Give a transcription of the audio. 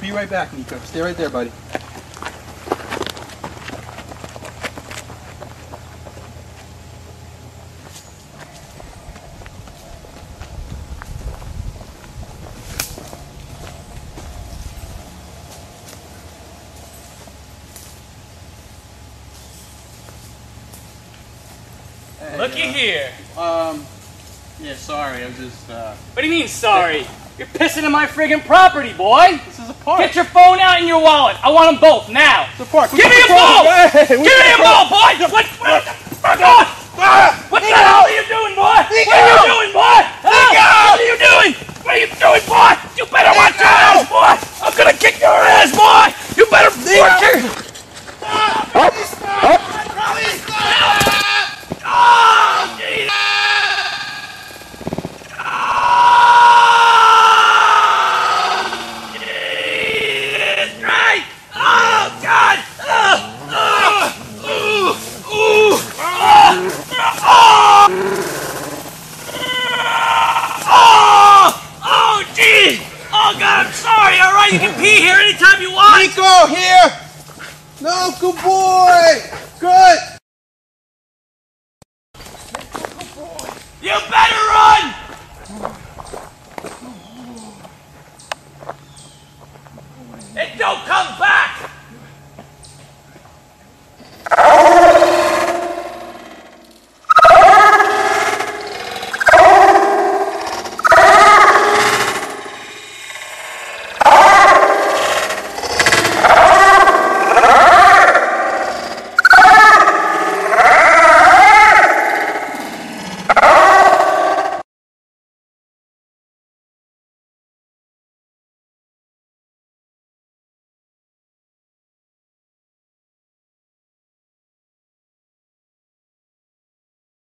Be right back, Nico. Stay right there, buddy. Hey, looky here. Yeah, sorry. I'm just, What do you mean, sorry? You're pissing in my friggin' property, boy. This is a park. Get your phone out and your wallet. I want them both now. It's a park. Give me your ball! Hey, Give me your ball, boy! What the fuck on? What the hell are you doing, boy? What are you doing, boy? What are you doing? What are you doing, boy? You better watch your ass, boy! I'm gonna kick your ass, boy! You better watch your... Oh, Jesus! Oh God, I'm sorry, alright? You can pee here anytime you want! Nico, here! No, good boy! Good!